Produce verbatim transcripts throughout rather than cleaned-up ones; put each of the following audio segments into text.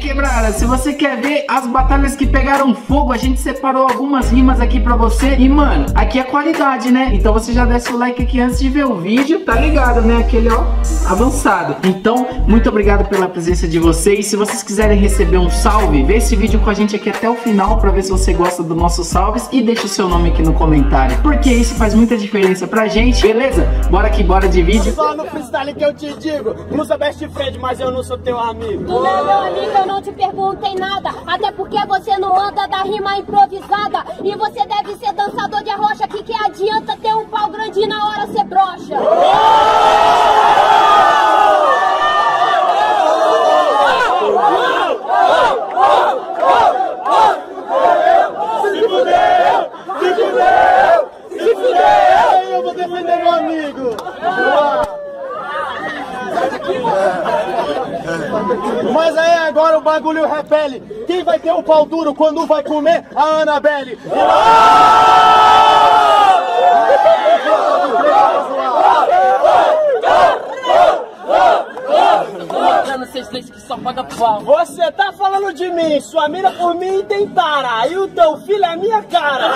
quebrada, se você quer ver as batalhas que pegaram fogo, a gente separou algumas rimas aqui pra você. E mano, aqui é qualidade, né? Então você já desce o like aqui antes de ver o vídeo, tá ligado, né? Aquele, ó, avançado. Então, muito obrigado pela presença de vocês. Se vocês quiserem receber um salve, vê esse vídeo com a gente aqui até o final pra ver se você gosta dos nossos salves. E deixa o seu nome aqui no comentário, porque isso faz muita diferença pra gente, beleza? Bora aqui, bora de vídeo. Só no freestyle que eu te digo, Musa best friend, mas eu não sou teu amigo. Tu não é meu amigo, eu não te perguntei nada. Até porque você não anda da rima improvisada. E você deve ser dançador de arrocha. Que que adianta ter um pau grande e na hora ser broxa? Se fudeu, se fudeu, se fudeu. Eu vou defender meu amigo. Mas aí agora o bagulho repele. Quem vai ter o pau duro quando vai comer a Annabelle? Você tá falando de mim, sua mina por mim tentara, e o teu filho é minha cara.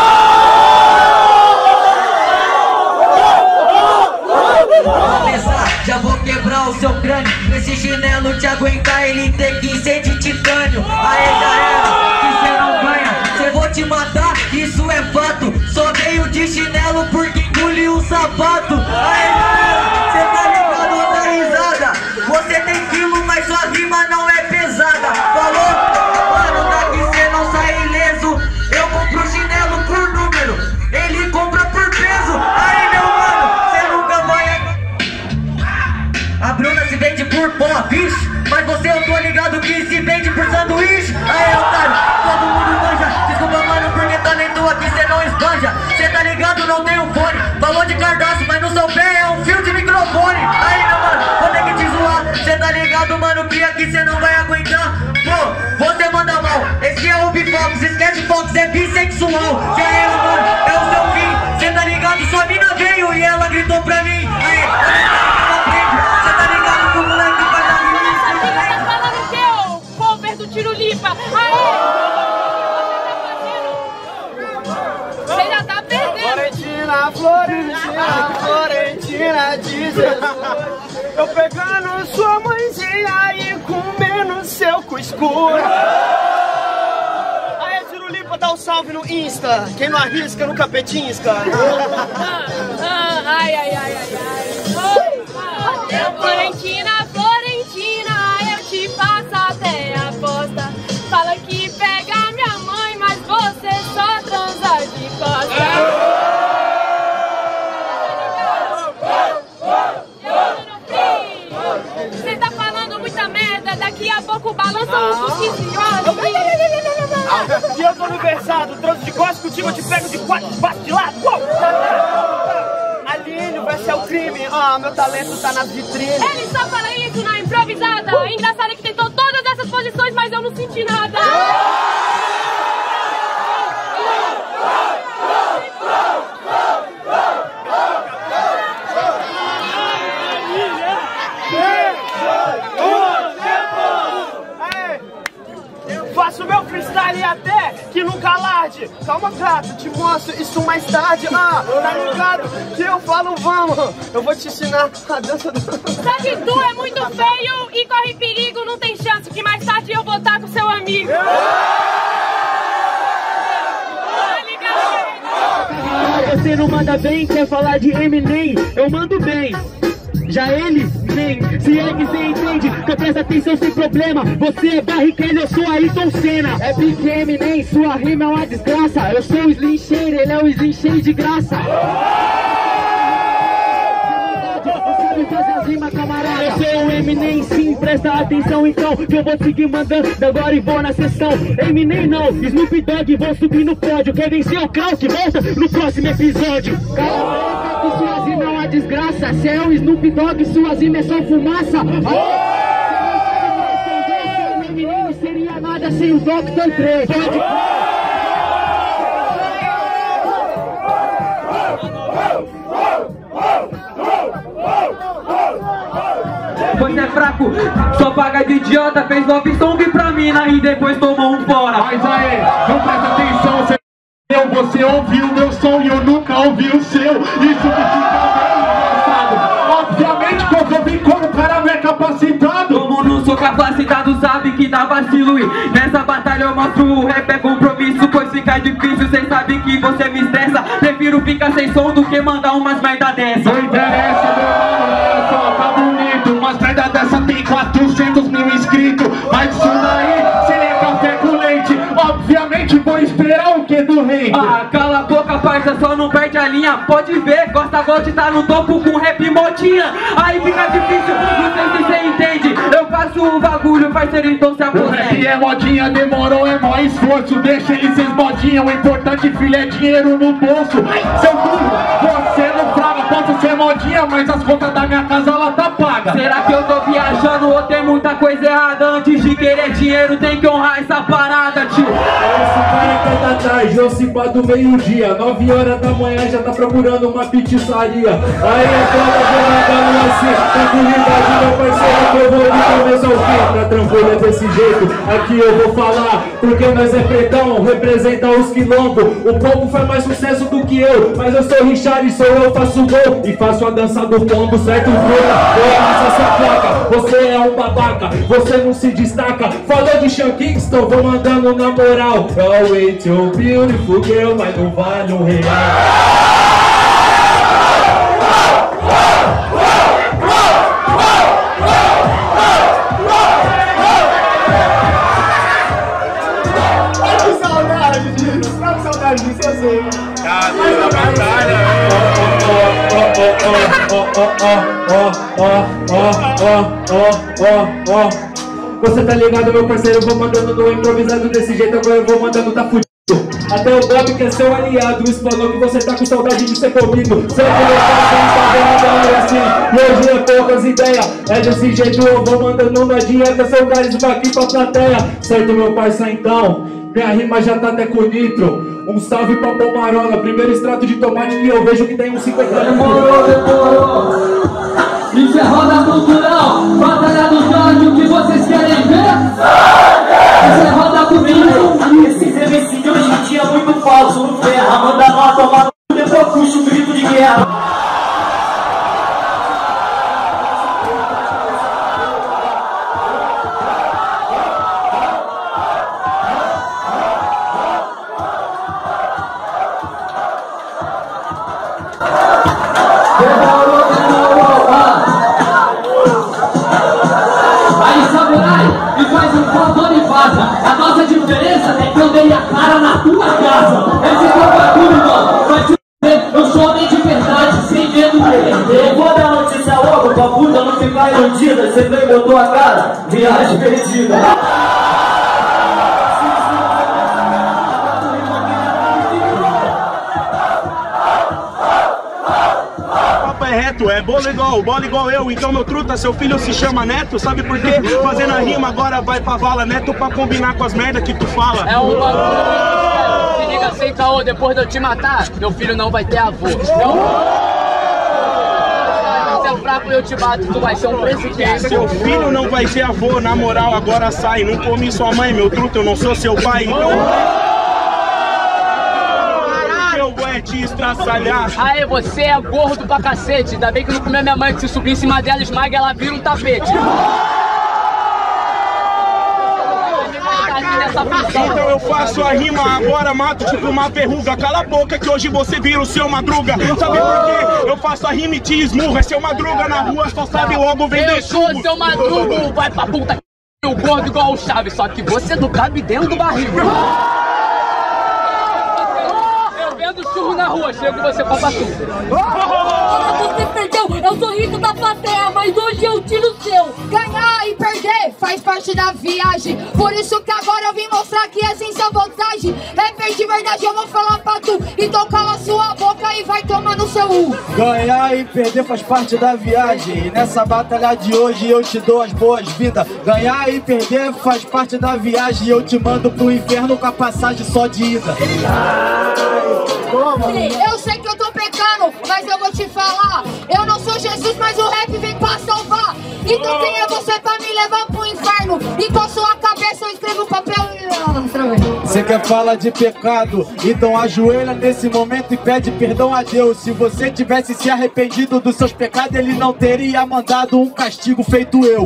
Já vou quebrar o seu crânio. Esse chinelo te aguentar, ele tem que ser de titânio. Aê, já era, que cê não ganha. Cê vou te matar, isso é fato. Só veio de chinelo porque engoliu o sapato. Aê, já era, cê tá ligado da risada. Você tem quilo, mas sua rima não é pesada. Falou? Mano, daqui cê não sai ileso. Eu compro chinelo por número, ele compra por peso. Aí, meu mano, cê nunca vai. A Bruna se vende por pó, bicho. Mas você eu tô ligado que se vende por sanduíche. Aê, otário, todo mundo manja. Desculpa, mano, porque talento aqui cê não esbanja. Cê tá ligado, não tem um fone. Falou de cardápio, mas no seu pé é um fio de microfone. Aí, meu mano, vou ter que te zoar. Cê tá ligado, mano, que aqui cê não vai aguentar. Pô, você manda mal. Esse é o Bifox, esquece Fox, é bissexual. Já era, mano, é o seu fim. Cê tá ligado, sua mina veio e ela gritou pra mim. Aí, Tirulipa, aê! Você já tá perdendo. Florentina, Florentina, Florentina de Jesus. Eu pegando sua mãezinha e comendo seu cuscuz. Aê, Tirulipa, dá um salve no Insta. Quem não arrisca nunca petisca. Ah, ah, ai, ai, ai, ai, ai. Eu, Florentina, Florentina, eu te faço até a aposta. Fala que pega minha mãe, mas você só transa de costa. Você tá falando muita merda, daqui a pouco balança um suquinho. E eu tô no versado, transo de costas, contigo eu te pego de quatro, baixo de lado. Aline, vai ser o crime. Ah, meu talento tá nas vitrines. Ele só fala isso na improvisada. Engraçado é que tentou todas essas posições, mas eu não senti nada. Faço meu freestyle até que nunca alarde. Calma, gato, te mostro isso mais tarde. Ah, tá ligado que eu falo vamos. Eu vou te ensinar a dança do... Sabe, tu é muito feio e corre perigo. Não tem chance que mais tarde eu vou estar com seu amigo. Você não manda bem, quer falar de Eminem? Eu mando bem. Já ele, nem, se é que você entende, então presta atenção sem problema. Você é Barrichello, eu sou Ayrton Senna. É Big Eminem, sua rima é uma desgraça. Eu sou o Slim Shady, ele é o Slim Shady de graça. Você sabe fazer as rimas, camarada. Eu sou o Eminem, sim, presta atenção então, que eu vou seguir mandando agora e vou na sessão. Eminem não, Snoop Dogg, vou subir no pódio. Quer vencer o Krauk? Volta no próximo episódio. Cala que suas rimas é uma desgraça. Cê é o Snoop Dogg, suas rimas é só fumaça. O Eminem não seria nada sem o doutor Dre. Pode... fraco, só paga de idiota. Fez nove song pra mina e depois tomou um fora. Mas aí, não presta atenção, você eu, você ouviu o meu som e eu nunca ouvi o seu. Isso que fica bem engraçado. Obviamente que eu vou vir como cara não é capacitado. Como não sou capacitado, sabe que dá vacilo. E nessa batalha eu mostro o rap é compromisso. Pois fica difícil, cê sabe que você me estressa. Prefiro ficar sem som do que mandar umas merda dessa. Não interessa, meu mano, olha só, tá bonito. Umas merda dessa tem quatrocentos mil inscritos. Mas isso daí, se é café com leite. Obviamente vou esperar o que do rei. Ah, cala a boca, parça, só não perde a linha. Pode ver, Costa Gold tá no topo com rap modinha. Aí fica difícil, não sei se cê entende. Eu faço o bagulho, parceiro, então se aposente. O rap é modinha, demorou, é mó esforço. Deixa eles ser modinha, o importante, filho, é dinheiro no bolso. Seu burro, você não fraga. Posso ser modinha, mas as contas da minha casa ela tá paga. Será que eu tô viajando ou tem muita coisa errada? Antes de querer dinheiro tem que honrar essa parada, tio. Esse cara quer da tarde, eu se pá do meio-dia. Nove horas da manhã já tá procurando uma pizzaria. Aí é foda, vou mandando assim. Tranquilidade, meu parceiro, que eu vou de começo ao fim. Pra tranquilo é desse jeito, aqui eu vou falar. Porque nós é pretão, representa os quilombos. O pombo faz mais sucesso do que eu. Mas eu sou Richard, sou eu, faço gol. E faço a dança do pombo, certo? Eu faço essa placa, você é um babaca. Você não se destaca. Falou de Sean Kingston, vou mandando na moral. Oh, wait, you're beautiful girl, mas não vale um real. Você tá ligado, meu parceiro? Eu vou mandando no improvisado desse jeito. Agora eu vou mandando, tá fudido. Até o Bob que é seu aliado explanou que você tá com saudade de ser comigo. Sempre eu faço assim. E hoje é poucas ideias. É desse jeito eu vou mandando na dieta. Seu carisma aqui pra plateia. Certo, meu parça, então? Minha rima já tá até com nitro. Um salve pra Pomarola. Primeiro extrato de tomate que eu vejo que tem uns cinquenta anos. Demorou, demorou. Isso é roda cultural. Batalha do ódio que vocês querem ver? Isso é roda cultural. Esse revestinho hoje em dia é muito falso. Não ferra, manda lá tomar no depois puxa um grito de guerra. A nossa diferença é que eu dei a cara na tua casa. Esse é o bagulho, mano. Vai te ver, eu sou homem de verdade, sem medo de perder. Eu vou dar notícia logo pra puta não ficar iludida. Você veio e botou a cara, viagem perdida. Reto, é bola igual, bola igual eu. Então meu truta, seu filho se chama Neto. Sabe por quê? Fazendo a rima agora vai pra vala. Neto pra combinar com as merdas que tu fala. É um bagulho. Se liga sem caô, depois de eu te matar, meu filho não vai ter avô. Eu... Se é fraco eu te bato, tu vai ser um presidente. Seu filho não vai ter avô, na moral agora sai. Não comi sua mãe, meu truta, eu não sou seu pai. Então... te estraçalhar. Aê, você é gordo pra cacete. Ainda bem que não comeu minha mãe, que se subir em cima dela, esmaga, ela vira um tapete. Então eu faço a rima, agora mato tipo uma verruga. Cala a boca que hoje você vira o seu Madruga. Sabe por quê? Eu faço a rima e te esmurra. Seu Madruga na rua só sabe logo vender churro. Eu sou seu Madruga, vai pra puta que o gordo igual o Chaves. Só que você não cabe dentro do barril. Churro na rua, chego você compra tudo. Você perdeu, eu sou rico da plateia, mas hoje eu tiro o seu. Ganhar e perder faz parte da viagem. Por isso que agora eu vim mostrar que é sem sabotagem. Rapper de verdade, eu vou falar pra tu. Então cala sua boca e vai tomar no seu U. Ganhar e perder faz parte da viagem. E nessa batalha de hoje eu te dou as boas-vindas. Ganhar e perder faz parte da viagem. E eu te mando pro inferno com a passagem só de ida. Ai. Eu sei que eu tô pecando, mas eu vou te falar. Eu não sou Jesus, mas o rap vem pra salvar. Então quem é você pra me levar pro inferno? E com sua cabeça eu escrevo papel e... Você quer falar de pecado? Então ajoelha nesse momento e pede perdão a Deus. Se você tivesse se arrependido dos seus pecados, Ele não teria mandado um castigo feito eu.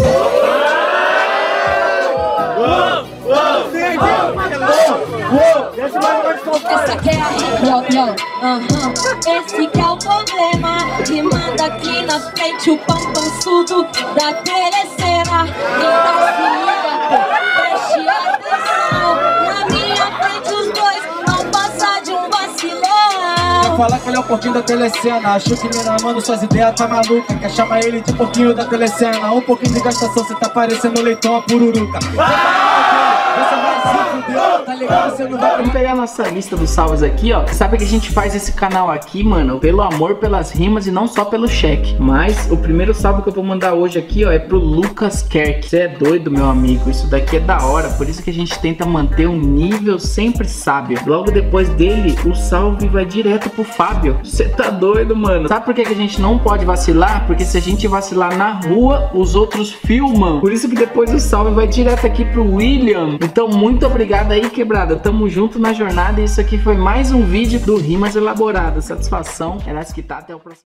Essa que é a yo, yo. Uhum. Esse que é o problema. Que manda aqui na frente o pão pançudo da telecena. Então se liga, pô, preste atenção. Na minha frente os dois não passar de um vacilão. Quer falar que ele é o porquinho da telecena? Acho que me namando suas ideias tá maluca. Quer chamar ele de porquinho da telecena? Um pouquinho de gastação, cê tá parecendo leitão a pururuca. Você vai se fuder, tá ligado? Você não vai... Vamos pegar nossa lista dos salves aqui, ó. Você sabe que a gente faz esse canal aqui, mano, pelo amor, pelas rimas e não só pelo cheque. Mas o primeiro salve que eu vou mandar hoje aqui, ó, é pro Lucas Kerk. Você é doido, meu amigo. Isso daqui é da hora. Por isso que a gente tenta manter um nível sempre sábio. Logo depois dele, o salve vai direto pro Fábio. Você tá doido, mano. Sabe por que que a gente não pode vacilar? Porque se a gente vacilar na rua, os outros filmam. Por isso que depois o salve vai direto aqui pro William. Então, muito obrigado aí, quebrada. Tamo junto na jornada. E isso aqui foi mais um vídeo do Rimas Elaboradas. Satisfação. É nessa que tá. Até o próximo.